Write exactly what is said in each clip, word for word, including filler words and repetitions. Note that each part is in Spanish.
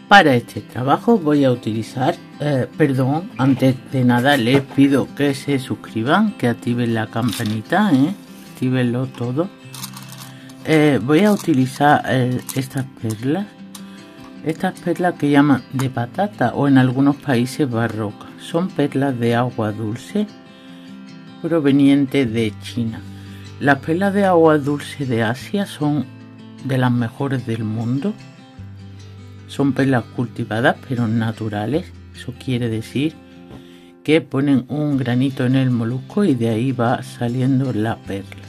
Para este trabajo voy a utilizar, eh, perdón, antes de nada les pido que se suscriban, que activen la campanita, eh, actívenlo todo. Eh, voy a utilizar eh, estas perlas, estas perlas que llaman de patata o en algunos países barroca. Son perlas de agua dulce provenientes de China. Las perlas de agua dulce de Asia son de las mejores del mundo. Son perlas cultivadas pero naturales. Eso quiere decir que ponen un granito en el molusco y de ahí va saliendo la perla.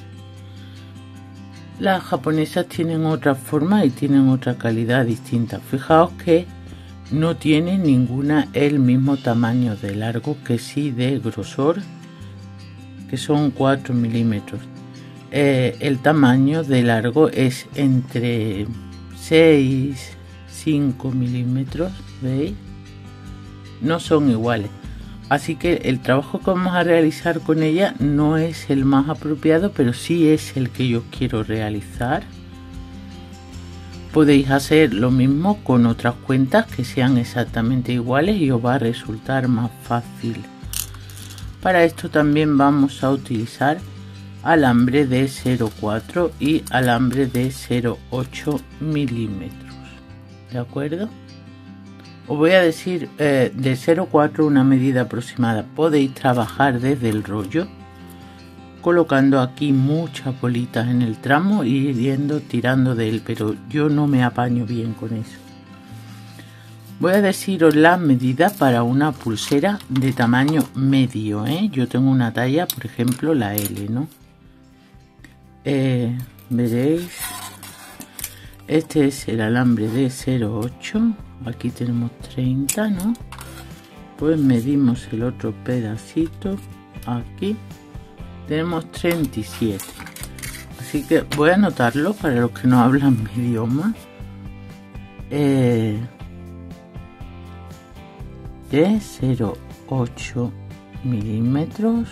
Las japonesas tienen otra forma y tienen otra calidad distinta. Fijaos que no tiene ninguna el mismo tamaño de largo, que sí de grosor, que son cuatro milímetros. Eh, el tamaño de largo es entre seis, cinco milímetros, ¿veis? No son iguales, así que el trabajo que vamos a realizar con ella no es el más apropiado, pero sí es el que yo quiero realizar. Podéis hacer lo mismo con otras cuentas que sean exactamente iguales y os va a resultar más fácil. Para esto también vamos a utilizar alambre de cero coma cuatro y alambre de cero coma ocho milímetros, ¿de acuerdo? Os voy a decir eh, de cero coma cuatro una medida aproximada. Podéis trabajar desde el rollo colocando aquí muchas bolitas en el tramo y yendo tirando de él, pero yo no me apaño bien con eso. Voy a deciros la medida para una pulsera de tamaño medio, ¿eh? Yo tengo una talla, por ejemplo, la L, ¿no? Eh, veréis, este es el alambre de cero coma ocho, aquí tenemos treinta, ¿no? Pues medimos el otro pedacito, aquí tenemos treinta y siete, así que voy a anotarlo para los que no hablan mi idioma. Eh, de cero coma ocho milímetros,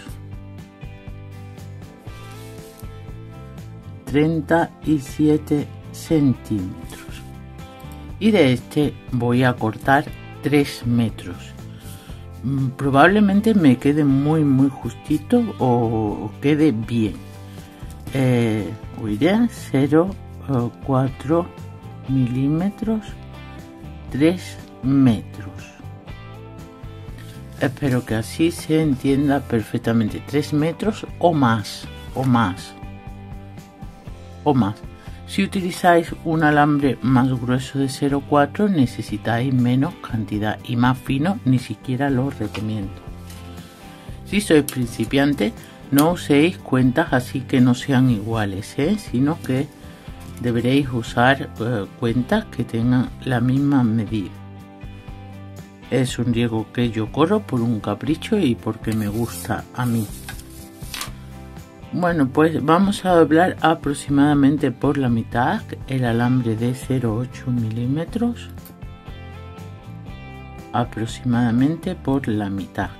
treinta y siete centímetros, y de este voy a cortar tres metros. Probablemente me quede muy muy justito o quede bien. Eh, iré cero coma cuatro milímetros, tres metros. Espero que así se entienda perfectamente. tres metros o más, o más, o más. Si utilizáis un alambre más grueso de cero coma cuatro necesitáis menos cantidad, y más fino ni siquiera lo recomiendo. Si sois principiantes, no uséis cuentas así que no sean iguales, ¿eh? Sino que deberéis usar eh, cuentas que tengan la misma medida. Es un riesgo que yo corro por un capricho y porque me gusta a mí. Bueno, pues vamos a doblar aproximadamente por la mitad el alambre de cero coma ocho milímetros, aproximadamente por la mitad,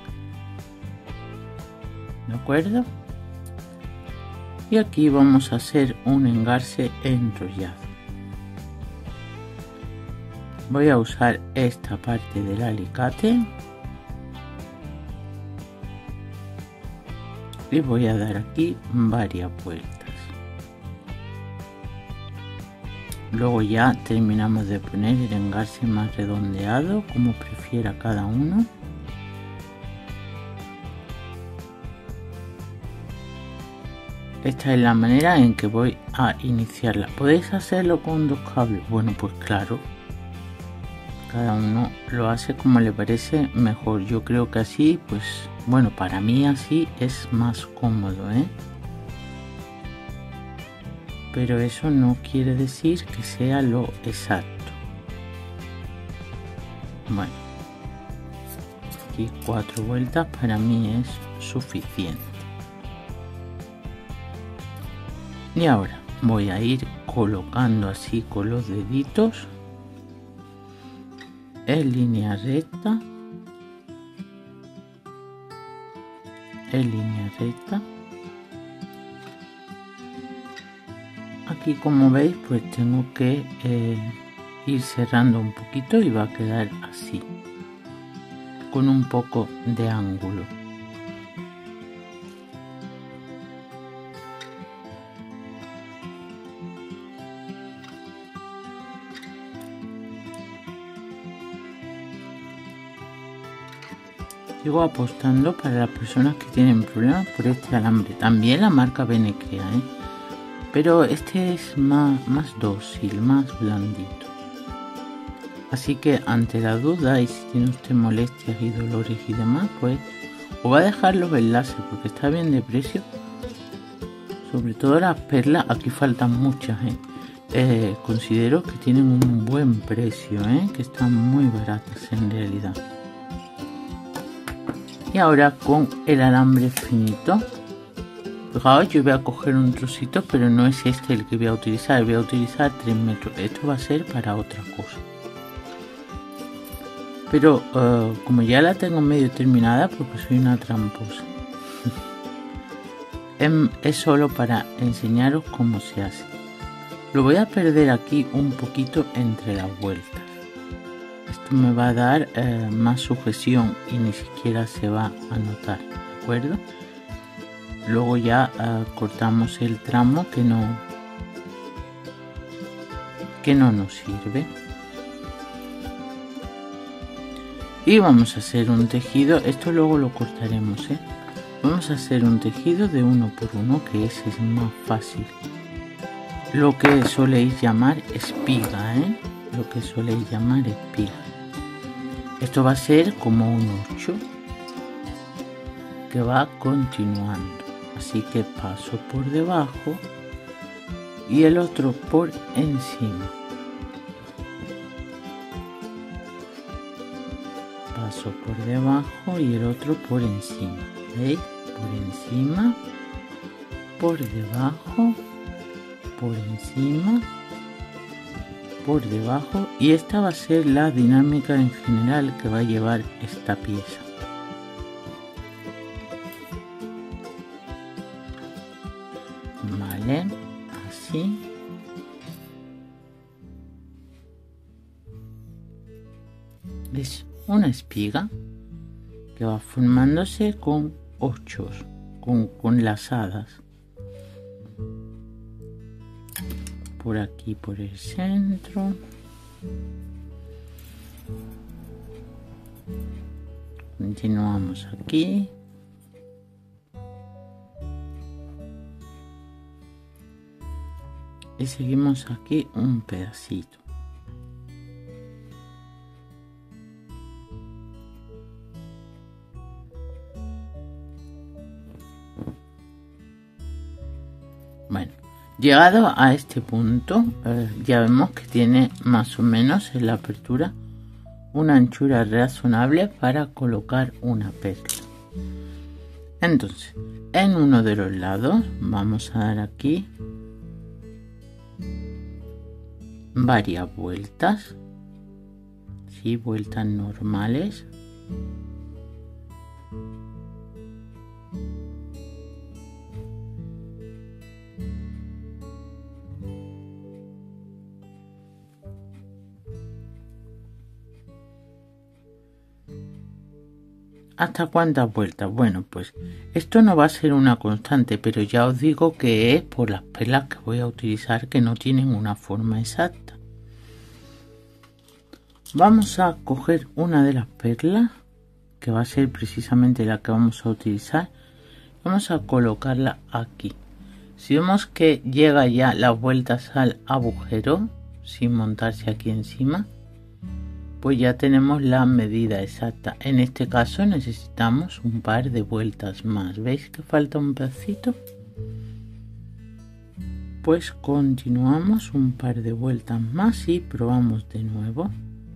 ¿de acuerdo? Y aquí vamos a hacer un engarce enrollado. Voy a usar esta parte del alicate y voy a dar aquí varias vueltas. Luego ya terminamos de poner el engarce más redondeado, como prefiera cada uno. Esta es la manera en que voy a iniciarla. ¿Podéis hacerlo con dos cables? Bueno, pues claro, cada uno lo hace como le parece mejor. Yo creo que así, pues bueno, para mí así es más cómodo, ¿eh? Pero eso no quiere decir que sea lo exacto. Bueno, aquí cuatro vueltas para mí es suficiente. Y ahora voy a ir colocando así con los deditos en línea recta, en línea recta. Aquí, como veis, pues tengo que eh, ir cerrando un poquito y va a quedar así, con un poco de ángulo. Sigo apostando para las personas que tienen problemas por este alambre. También la marca Benecrea, ¿eh? Pero este es más, más dócil, más blandito. Así que ante la duda, y si tiene usted molestias y dolores y demás, pues os va a dejar los enlaces porque está bien de precio. Sobre todo las perlas, aquí faltan muchas, ¿eh? Eh, considero que tienen un buen precio, ¿eh? Que están muy baratas en realidad. Y ahora con el alambre finito, fijaos, yo voy a coger un trocito, pero no es este el que voy a utilizar, voy a utilizar tres metros. Esto va a ser para otra cosa. Pero uh, como ya la tengo medio terminada, porque soy una tramposa, es solo para enseñaros cómo se hace. Lo voy a perder aquí un poquito entre las vueltas. Esto me va a dar eh, más sujeción y ni siquiera se va a notar, ¿de acuerdo? Luego ya eh, cortamos el tramo que no que no nos sirve. Y vamos a hacer un tejido, esto luego lo cortaremos, ¿eh? Vamos a hacer un tejido de uno por uno, que ese es más fácil. Lo que soléis llamar espiga, ¿eh? Lo que soléis llamar espiga. Esto va a ser como un ocho que va continuando. Así que paso por debajo y el otro por encima. Paso por debajo y el otro por encima. ¿Veis? Por encima, por debajo, por encima, por debajo, y esta va a ser la dinámica en general que va a llevar esta pieza. Vale, así. Es una espiga que va formándose con ochos, con, con lazadas. Por aquí, por el centro. Continuamos aquí. Y seguimos aquí un pedacito. Bueno, llegado a este punto, eh, ya vemos que tiene más o menos en la apertura una anchura razonable para colocar una perla. Entonces, en uno de los lados vamos a dar aquí varias vueltas, ¿sí? Vueltas normales. ¿Hasta cuántas vueltas? Bueno, pues esto no va a ser una constante, pero ya os digo que es por las perlas que voy a utilizar, que no tienen una forma exacta. Vamos a coger una de las perlas, que va a ser precisamente la que vamos a utilizar. Vamos a colocarla aquí. Si vemos que llega ya las vueltas al agujero, sin montarse aquí encima, pues ya tenemos la medida exacta. En este caso necesitamos un par de vueltas más. ¿Veis que falta un pedacito? Pues continuamos un par de vueltas más y probamos de nuevo.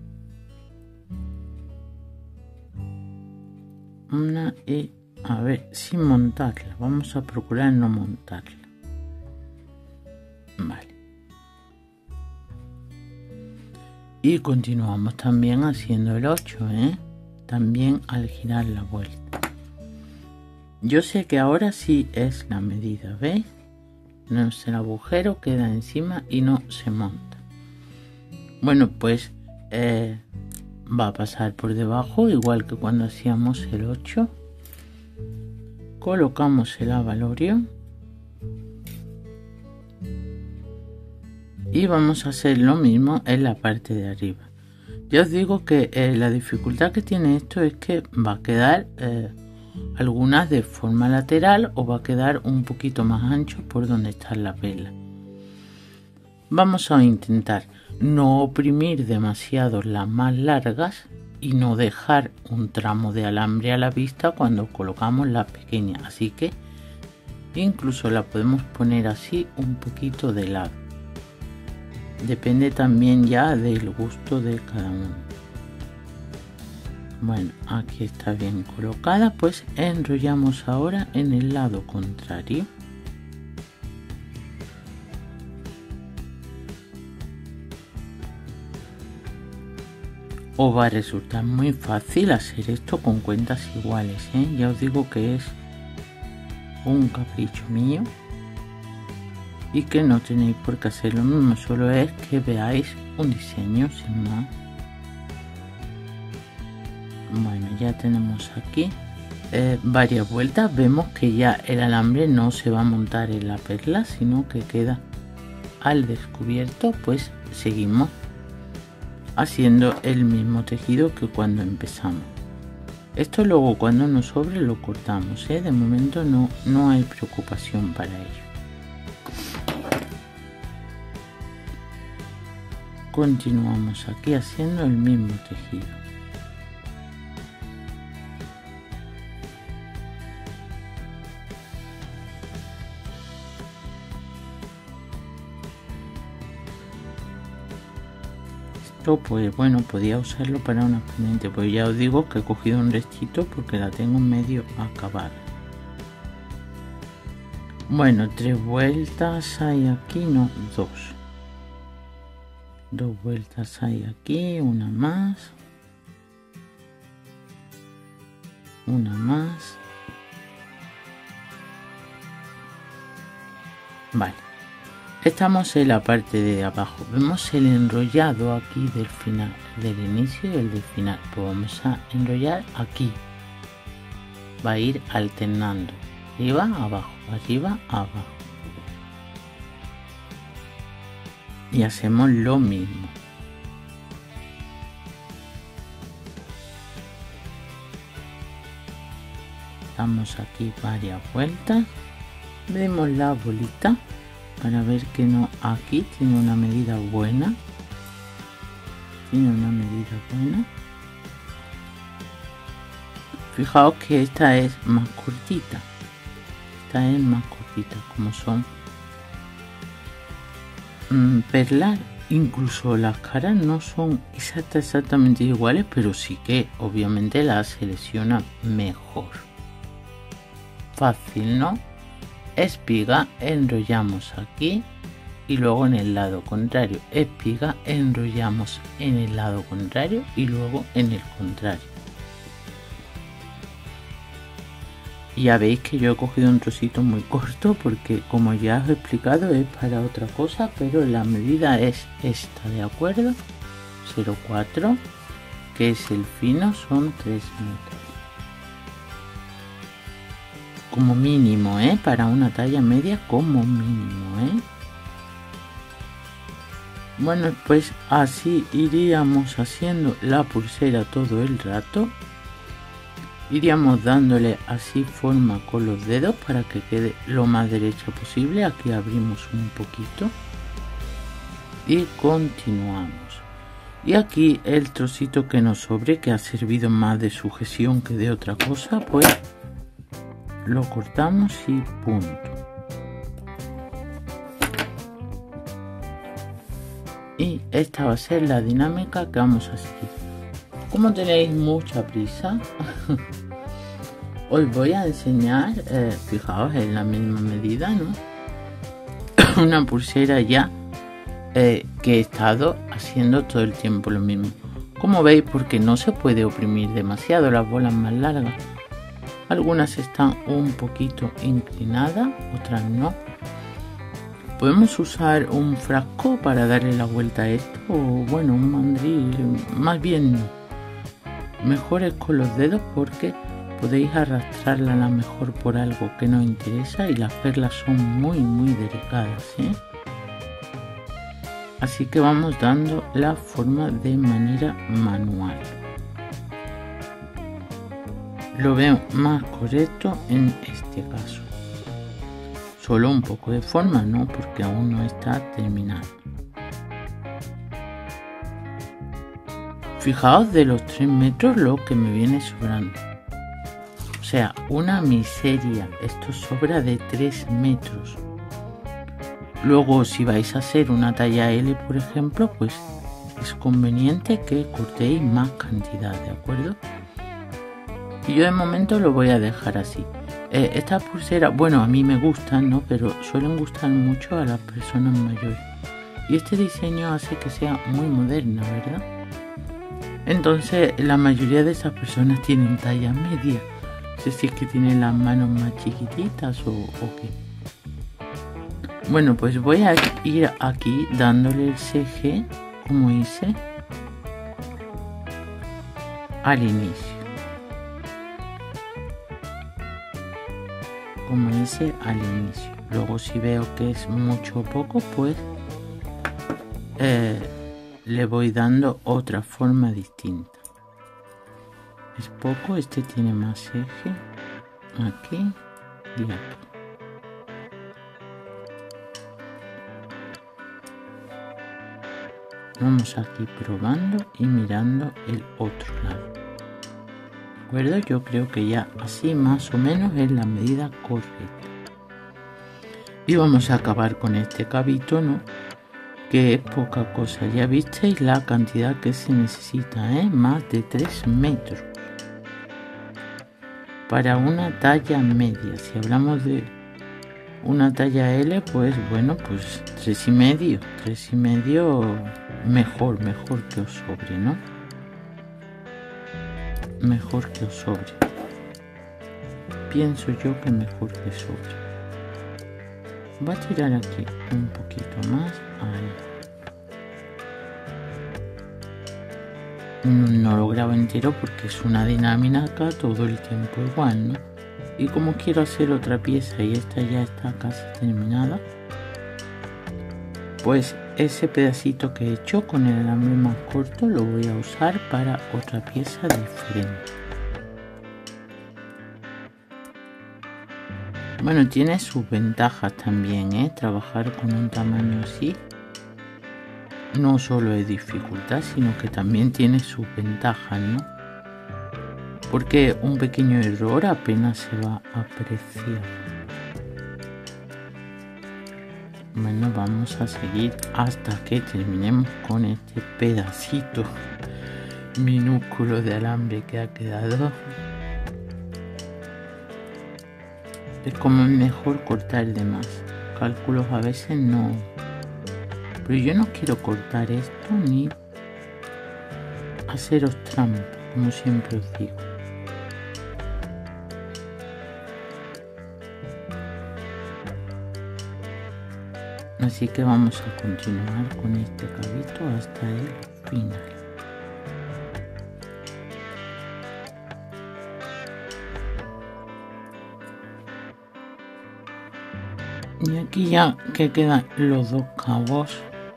Una y a ver, sin montarla. Vamos a procurar no montarla. Vale. Y continuamos también haciendo el ocho, ¿eh? También al girar la vuelta. Yo sé que ahora sí es la medida, ¿veis? No es el agujero, queda encima y no se monta. Bueno, pues eh, va a pasar por debajo, igual que cuando hacíamos el ocho. Colocamos el abalorio y vamos a hacer lo mismo en la parte de arriba. Ya os digo que eh, la dificultad que tiene esto es que va a quedar eh, algunas de forma lateral o va a quedar un poquito más ancho por donde está la vela. Vamos a intentar no oprimir demasiado las más largas y no dejar un tramo de alambre a la vista cuando colocamos la pequeña, así que incluso la podemos poner así un poquito de lado. Depende también ya del gusto de cada uno. Bueno, aquí está bien colocada, pues enrollamos ahora en el lado contrario. Os va a resultar muy fácil hacer esto con cuentas iguales, ¿eh? Ya os digo que es un capricho mío y que no tenéis por qué hacer lo mismo, solo es que veáis un diseño sin más. Bueno, ya tenemos aquí eh, varias vueltas. Vemos que ya el alambre no se va a montar en la perla, sino que queda al descubierto. Pues seguimos haciendo el mismo tejido que cuando empezamos. Esto luego cuando nos sobre lo cortamos, ¿eh? De momento no, no hay preocupación para ello. Continuamos aquí haciendo el mismo tejido. Esto pues bueno, podía usarlo para una pendiente, pues ya os digo que he cogido un restito porque la tengo medio acabada. Bueno, tres vueltas hay aquí, no, dos. Dos vueltas hay aquí, una más, una más. Vale, estamos en la parte de abajo. Vemos el enrollado aquí del final, del inicio y el del final. Pues vamos a enrollar aquí. Va a ir alternando, arriba, abajo, arriba, abajo. Y hacemos lo mismo. Damos aquí varias vueltas. Vemos la bolita para ver que no, aquí tiene una medida buena. Tiene una medida buena. Fijaos que esta es más cortita. Esta es más cortita, como son perlas, incluso las caras no son exacta, exactamente iguales, pero sí que obviamente las selecciona mejor. Fácil, ¿no? Espiga, enrollamos aquí y luego en el lado contrario. Espiga, enrollamos en el lado contrario y luego en el contrario. Ya veis que yo he cogido un trocito muy corto porque, como ya os he explicado, es para otra cosa, pero la medida es esta, ¿de acuerdo? cero coma cuatro, que es el fino, son tres metros. Como mínimo, ¿eh? Para una talla media, como mínimo, ¿eh? Bueno, pues así iríamos haciendo la pulsera todo el rato. Iríamos dándole así forma con los dedos para que quede lo más derecha posible. Aquí abrimos un poquito y continuamos. Y aquí el trocito que nos sobre, que ha servido más de sujeción que de otra cosa, pues lo cortamos y punto. Y esta va a ser la dinámica que vamos a seguir. Como tenéis mucha prisa, os voy a enseñar, eh, fijaos, en la misma medida, ¿no? Una pulsera ya eh, que he estado haciendo todo el tiempo lo mismo. Como veis, porque no se puede oprimir demasiado las bolas más largas. Algunas están un poquito inclinadas, otras no. podemos usar un frasco para darle la vuelta a esto, o bueno, un mandril, más bien mejor es con los dedos porque podéis arrastrarla a lo mejor por algo que nos interesa y las perlas son muy muy delicadas, ¿eh? Así que vamos dando la forma de manera manual. Lo veo más correcto en este caso. Solo un poco de forma, ¿no? Porque aún no está terminado. Fijaos de los tres metros lo que me viene sobrando. O sea, una miseria. Esto sobra de tres metros. Luego, si vais a hacer una talla L, por ejemplo, pues es conveniente que cortéis más cantidad, ¿de acuerdo? Y yo de momento lo voy a dejar así. Eh, esta pulsera, bueno, a mí me gustan, ¿no? Pero suelen gustar mucho a las personas mayores. Y este diseño hace que sea muy moderna, ¿verdad? Entonces, la mayoría de esas personas tienen talla media. No sé si es que tienen las manos más chiquititas o, o qué. Bueno, pues voy a ir aquí dándole el C G, como hice al inicio. Como hice al inicio. Luego si veo que es mucho o poco, pues eh, le voy dando otra forma distinta. Es poco, este tiene más eje. Aquí y aquí. Vamos aquí probando y mirando el otro lado. ¿De acuerdo? Yo creo que ya así más o menos es la medida correcta. Y vamos a acabar con este cabito, ¿no? Que es poca cosa. Ya visteis la cantidad que se necesita, ¿eh? Más de tres metros. Para una talla media. Si hablamos de una talla L, pues bueno, pues tres y medio. Tres y medio mejor, mejor que os sobre, ¿no? Mejor que os sobre. Pienso yo que mejor que sobre. Voy a tirar aquí un poquito más. Ahí. No lo grabo entero porque es una dinámica todo el tiempo igual, ¿no? Y como quiero hacer otra pieza y esta ya está casi terminada, pues ese pedacito que he hecho con el alambre más corto lo voy a usar para otra pieza diferente. Bueno, tiene sus ventajas también, ¿eh? Trabajar con un tamaño así no solo es dificultad, sino que también tiene sus ventajas, ¿no? Porque un pequeño error apenas se va a apreciar. Bueno, vamos a seguir hasta que terminemos con este pedacito minúsculo de alambre que ha quedado. Es como mejor cortar de más. Cálculos a veces no. Pero yo no quiero cortar esto ni haceros trampa, como siempre os digo. Así que vamos a continuar con este cabito hasta el final. Y aquí ya que quedan los dos cabos,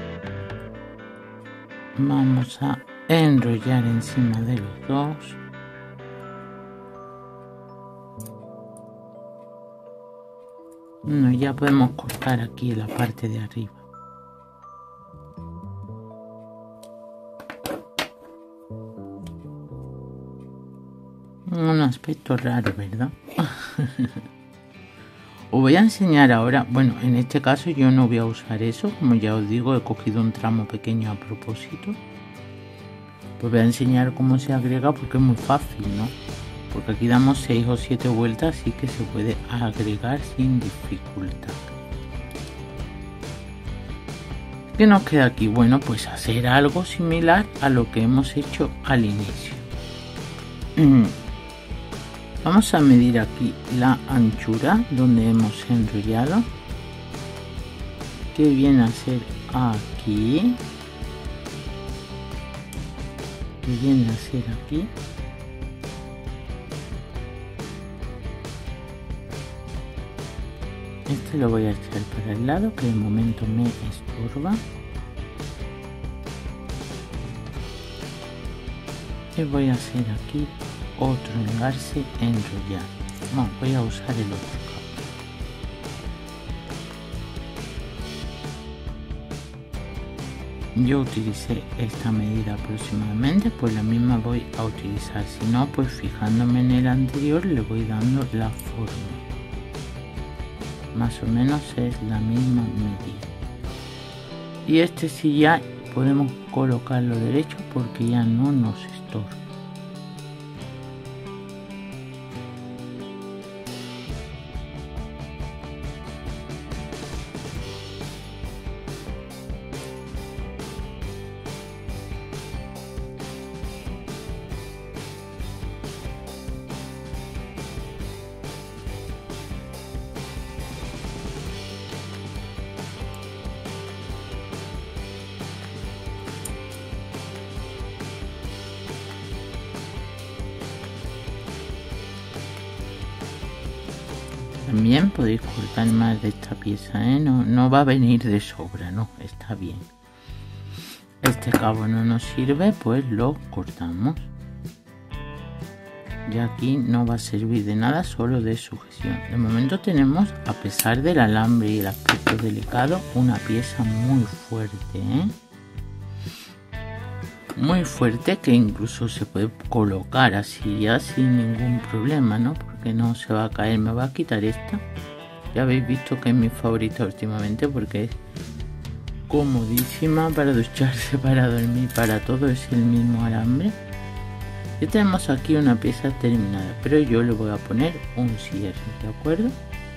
vamos a enrollar encima de los dos. No, ya podemos cortar aquí la parte de arriba. Un aspecto raro, ¿verdad? Os voy a enseñar ahora, bueno, en este caso yo no voy a usar eso, como ya os digo, he cogido un tramo pequeño a propósito. Pues voy a enseñar cómo se agrega porque es muy fácil, ¿no? Porque aquí damos seis o siete vueltas, así que se puede agregar sin dificultad. ¿Qué nos queda aquí? Bueno, pues hacer algo similar a lo que hemos hecho al inicio. Vamos a medir aquí la anchura donde hemos enrollado que viene a ser aquí, que viene a ser aquí. Este lo voy a echar para el lado, que de momento me estorba. Y voy a hacer aquí otro engarce enrollado. No, voy a usar el otro cabo. Yo utilicé esta medida aproximadamente, pues la misma voy a utilizar. Si no, pues fijándome en el anterior le voy dando la forma. Más o menos es la misma medida. Y este sí ya podemos colocarlo derecho porque ya no nos estorba. También podéis cortar más de esta pieza, ¿eh? no, no va a venir de sobra, no, está bien. Este cabo no nos sirve, pues lo cortamos. Ya aquí no va a servir de nada, solo de sujeción. De momento tenemos, a pesar del alambre y el aspecto delicado, una pieza muy fuerte, ¿eh? Muy fuerte, que incluso se puede colocar así ya sin ningún problema, ¿no? Porque no se va a caer. Me va a quitar esta. Ya habéis visto que es mi favorita últimamente porque es comodísima para ducharse, para dormir, para todo. Es el mismo alambre. Ya tenemos aquí una pieza terminada, pero yo le voy a poner un cierre, ¿de acuerdo?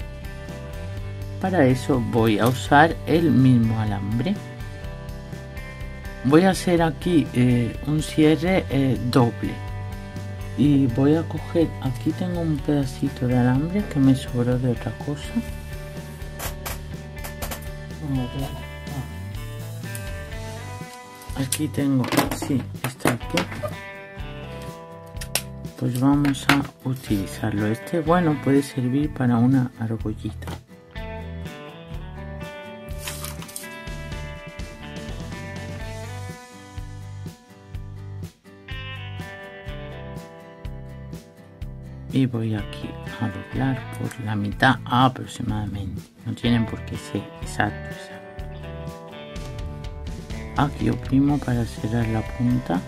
Para eso voy a usar el mismo alambre. Voy a hacer aquí eh, un cierre eh, doble y voy a coger, aquí tengo un pedacito de alambre que me sobró de otra cosa. Aquí tengo, sí, está aquí. Pues vamos a utilizarlo. Este, bueno, puede servir para una argollita. Y voy aquí a doblar por la mitad aproximadamente. No tienen por qué ser exactos. Aquí oprimo para cerrar la punta.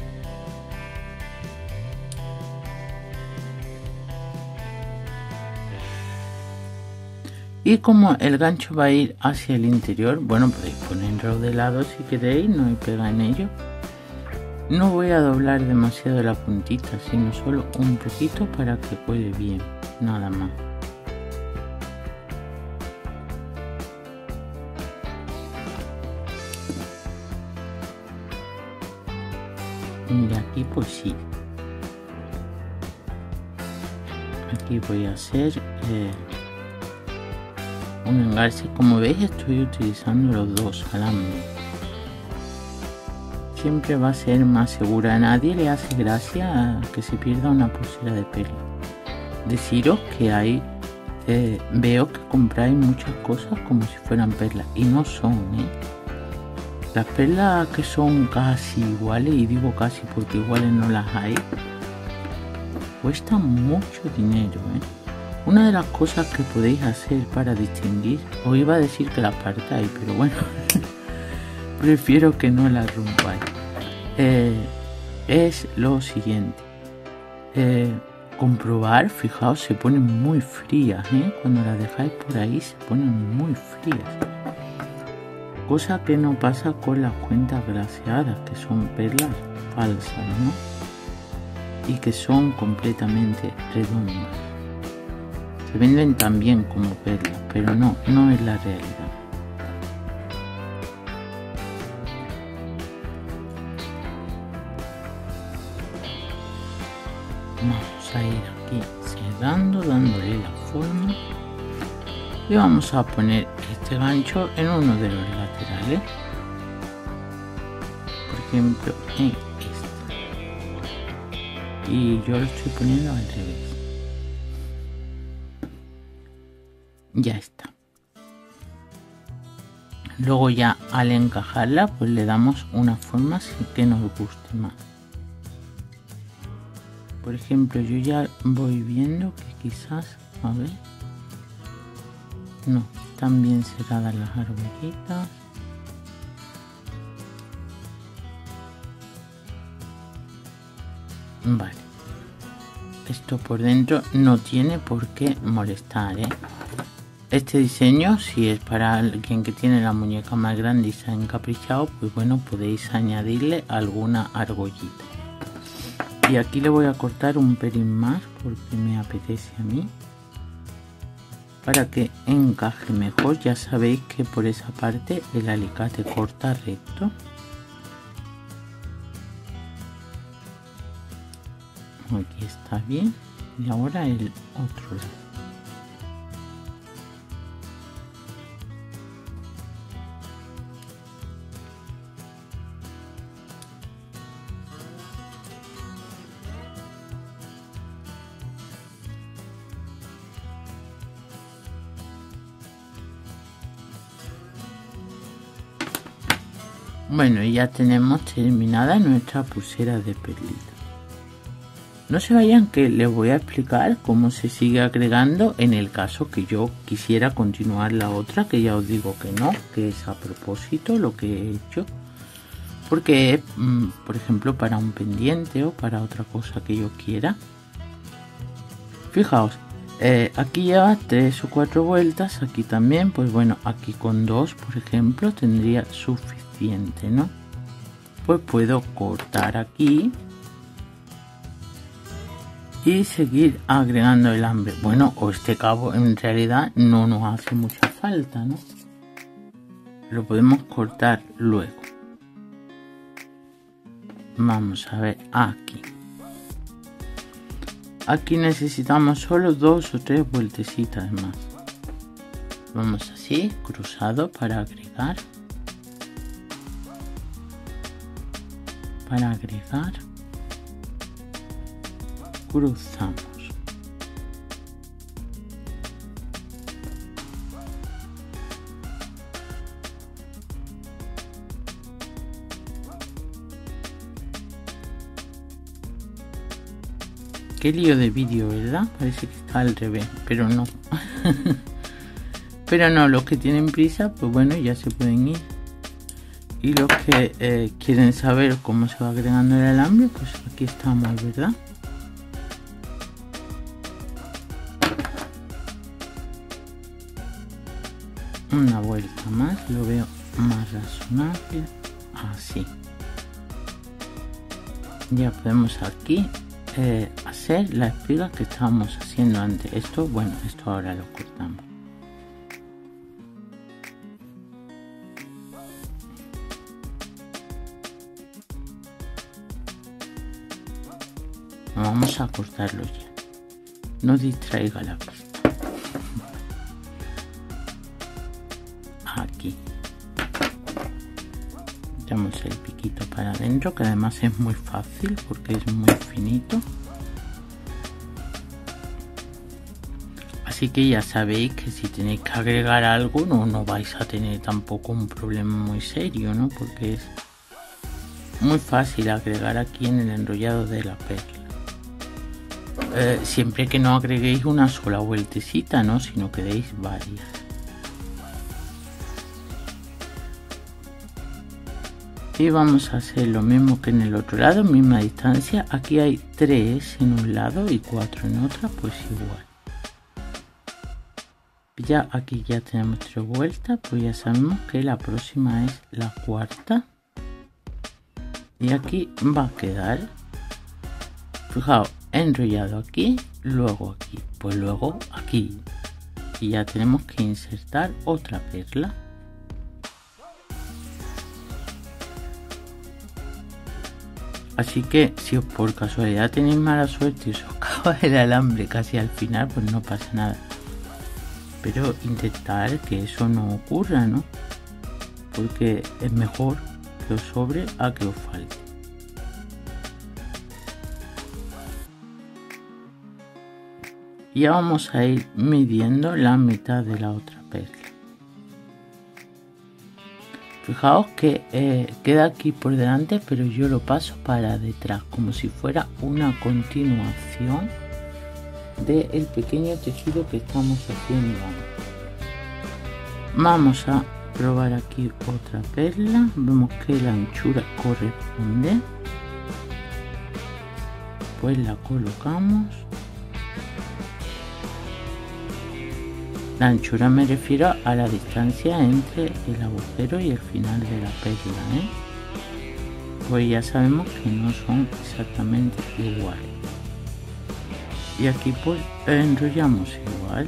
Y como el gancho va a ir hacia el interior, bueno, podéis ponerlo de lado si queréis, no hay pega en ello. No voy a doblar demasiado la puntita, sino solo un poquito para que cuele bien, nada más. Y aquí pues sí. Aquí voy a hacer eh, un engarce. Como veis, estoy utilizando los dos alambres. Siempre va a ser más segura. A nadie le hace gracia que se pierda una pulsera de perla. Deciros que hay, eh, veo que compráis muchas cosas como si fueran perlas y no son, ¿eh? Las perlas que son casi iguales, y digo casi porque iguales no las hay, cuestan mucho dinero, ¿eh? Una de las cosas que podéis hacer para distinguir, os iba a decir que las partáis, pero bueno, prefiero que no las rompáis. Eh, es lo siguiente, eh, comprobar, fijaos, se ponen muy frías, ¿eh? Cuando las dejáis por ahí se ponen muy frías, cosa que no pasa con las cuentas glaseadas, que son perlas falsas, ¿no? Y que son completamente redondas. Se venden también como perlas, pero no, no es la realidad. Vamos a ir aquí cerrando, dándole la forma y vamos a poner este gancho en uno de los laterales, por ejemplo en este, y yo lo estoy poniendo al revés. Ya está. Luego ya al encajarla pues le damos una forma que nos guste más. Por ejemplo, yo ya voy viendo que quizás, a ver, no, están bien cerradas las argollitas. Vale, esto por dentro no tiene por qué molestar, ¿eh? Este diseño, si es para alguien que tiene la muñeca más grande y se ha encaprichado, pues bueno, podéis añadirle alguna argollita. Y aquí le voy a cortar un pelín más porque me apetece a mí, para que encaje mejor. Ya sabéis que por esa parte el alicate corta recto. Aquí está bien. Y ahora el otro lado. Bueno, y ya tenemos terminada nuestra pulsera de perlita. No se vayan, que les voy a explicar cómo se sigue agregando en el caso que yo quisiera continuar la otra, que ya os digo que no, que es a propósito lo que he hecho, porque mmm, por ejemplo para un pendiente o para otra cosa que yo quiera. Fijaos, eh, aquí lleva tres o cuatro vueltas, aquí también, pues bueno, aquí con dos por ejemplo tendría suficiente, ¿no? Pues puedo cortar aquí y seguir agregando el alambre. Bueno, o este cabo en realidad no nos hace mucha falta, ¿no? Lo podemos cortar luego. Vamos a ver aquí. Aquí necesitamos solo dos o tres vueltecitas más. Vamos así, cruzado para agregar. Para agregar. Cruzamos. Qué lío de vídeo, ¿verdad? Parece que está al revés, pero no. Pero no, los que tienen prisa, pues bueno, ya se pueden ir. Y los que eh, quieren saber cómo se va agregando el alambre, pues aquí estamos, ¿verdad? Una vuelta más, lo veo más razonable, así. Ya podemos aquí eh, hacer la espiga que estábamos haciendo antes. Esto, bueno, esto ahora lo cortamos. Vamos a cortarlo ya. No distraiga la vista. Aquí damos el piquito para adentro, que además es muy fácil porque es muy finito. Así que ya sabéis que si tenéis que agregar algo no, no vais a tener tampoco un problema muy serio, ¿no? Porque es muy fácil agregar aquí en el enrollado de la perla. Eh, siempre que no agreguéis una sola vueltecita, ¿no? Sino que deis varias. Y vamos a hacer lo mismo que en el otro lado, misma distancia. Aquí hay tres en un lado y cuatro en otra, pues igual. Ya aquí ya tenemos tres vueltas, pues ya sabemos que la próxima es la cuarta. Y aquí va a quedar, fijaos, enrollado aquí, luego aquí, pues luego aquí. Y ya tenemos que insertar otra perla. Así que si os por casualidad tenéis mala suerte y os acaba el alambre casi al final, pues no pasa nada. pero intentar que eso no ocurra, ¿no? Porque es mejor que os sobre a que os falte. Ya vamos a ir midiendo la mitad de la otra perla. Fijaos que eh, queda aquí por delante, pero yo lo paso para detrás, como si fuera una continuación del pequeño tejido que estamos haciendo. Vamos a probar aquí otra perla, vemos que la anchura corresponde, pues la colocamos. La anchura me refiero a la distancia entre el agujero y el final de la perla, ¿eh? Pues ya sabemos que no son exactamente iguales. Y aquí pues enrollamos igual.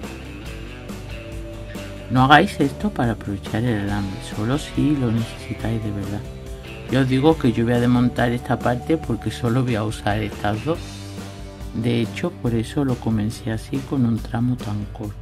No hagáis esto para aprovechar el alambre, solo si lo necesitáis de verdad. Yo os digo que yo voy a desmontar esta parte porque solo voy a usar estas dos. De hecho, por eso lo comencé así, con un tramo tan corto.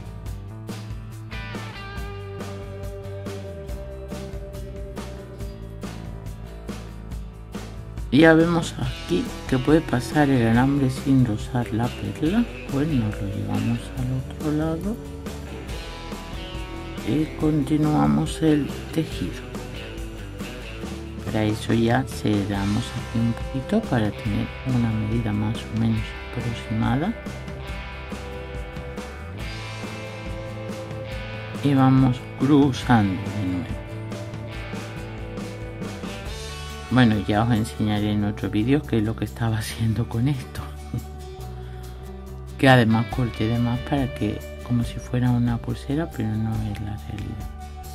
Ya vemos aquí que puede pasar el alambre sin rozar la perla, pues nos lo llevamos al otro lado y continuamos el tejido. Para eso ya cerramos aquí un poquito para tener una medida más o menos aproximada y vamos cruzando de nuevo. Bueno, ya os enseñaré en otro vídeo qué es lo que estaba haciendo con esto. Que además corté de más para que, como si fuera una pulsera, pero no es la realidad.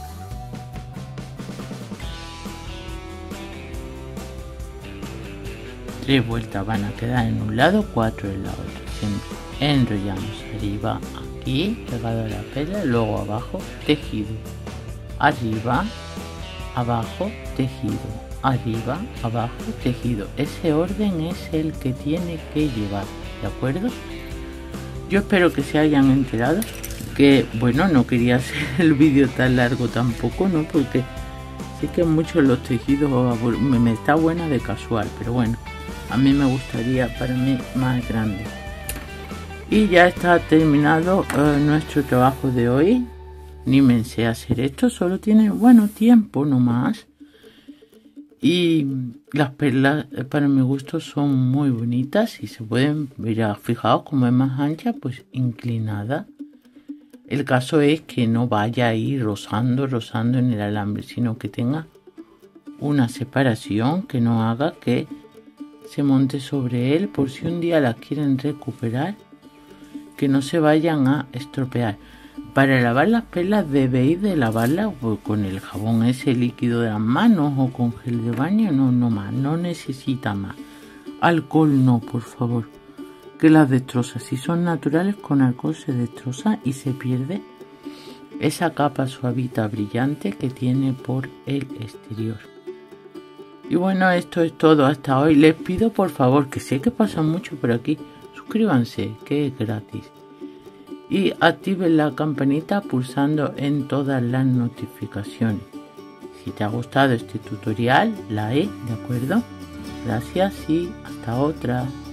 Tres vueltas van a quedar en un lado, cuatro en la otra. Siempre enrollamos arriba, aquí, pegado a la perla, luego abajo, tejido. Arriba, abajo, tejido. Arriba, abajo, tejido. Ese orden es el que tiene que llevar, ¿de acuerdo? Yo espero que se hayan enterado, que bueno, no quería hacer el vídeo tan largo tampoco, ¿no? Porque sí que muchos los tejidos me, me está buena de casual, pero bueno, a mí me gustaría para mí más grande. Y ya está terminado uh, nuestro trabajo de hoy. Ni me sé hacer esto, solo tiene, bueno, tiempo nomás. Y las perlas para mi gusto son muy bonitas y se pueden ver, fijaos como es más ancha, pues inclinada. El caso es que no vaya a ir rozando, rozando en el alambre, sino que tenga una separación que no haga que se monte sobre él, por si un día la quieren recuperar, que no se vayan a estropear. Para lavar las perlas debéis de lavarlas pues, con el jabón ese líquido de las manos o con gel de baño, no, no más, no necesita más. Alcohol no, por favor, que las destroza. Si son naturales, con alcohol se destroza y se pierde esa capa suavita brillante que tiene por el exterior. Y bueno, esto es todo hasta hoy. Les pido por favor, que sé que pasa mucho por aquí, suscríbanse, que es gratis. Y activen la campanita pulsando en todas las notificaciones. Si te ha gustado este tutorial, like, ¿de acuerdo? Gracias y hasta otra.